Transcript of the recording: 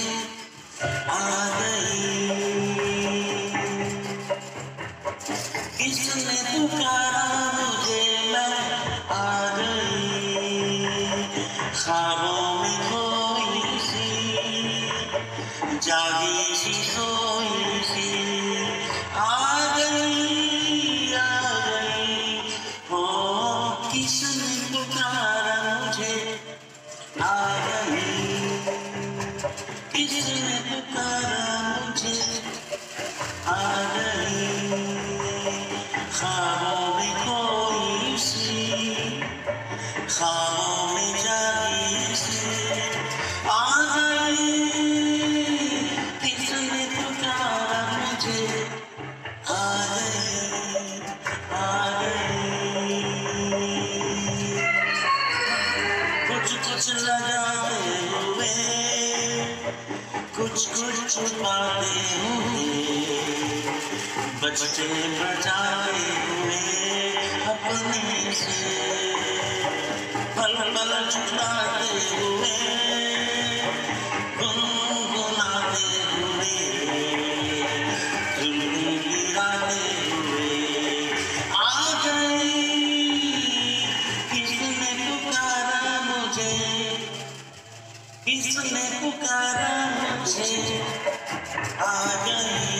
आ गई। किसने पुकारा मुझे, मैं आ गई। ख्वाबों में खोई सी, जागी सी सोई सी, आ गई, आ गई। हो किसने पुकारा मुझे, आ गई। किसने पुकारा मुझे, आ गई। ख्वाबों में खोई सी, ख्वाबों में जागी सी, आ गई। किसने पुकारा मुझे, आ गई, आ गई। कुछ कुछ लगाते हुए, कुछ कुछ छुपाते हुए, बचते बचाते हुए अपने से, पल पल छुपाते हुए, गुनगुनाते हुए, धुन गिराते हुए, आ गई। किसने पुकारा मुझे, किसने पुकारा मुझे, आ गई।